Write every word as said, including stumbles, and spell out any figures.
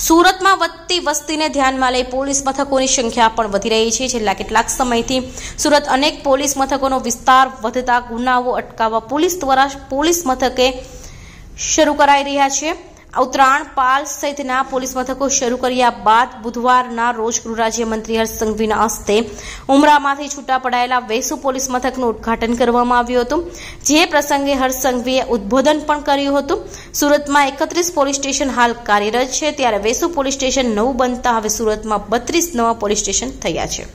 સુરતમાં વધતી વસ્તીને ધ્યાનમાં લઈ પોલીસ મથકોની સંખ્યા પણ વધી રહી છે। છેલ્લા કેટલાક સમયથી સુરત અનેક પોલીસ મથકોનો વિસ્તાર વધતા ગુનાઓ અટકાવવા પોલીસ દ્વારા પોલીસ મથકે શરૂ કરાઈ રહ્યા છે। ઉત્તરાયણ પાલ સહિતના પોલીસ મથકો શરૂ કર્યા બાદ બુધવારના રોજ ગૃહ રાજ્યમંત્રી હર્ષ સંઘવીના હસ્તે ઉમરામાંથી છૂટા પડાયેલા વેસુ પોલીસ મથકનું ઉદ્ઘાટન કરવામાં આવ્યું હતું, જે પ્રસંગે હર્ષ સંઘવીએ ઉદ્બોધન પણ કર્યું હતું। સુરતમાં એકત્રીસ પોલીસ સ્ટેશન હાલ કાર્યરત છે, ત્યારે વેસુ પોલીસ સ્ટેશન નવું બનતા હવે સુરતમાં બત્રીસ નવા પોલીસ સ્ટેશન થયા છે।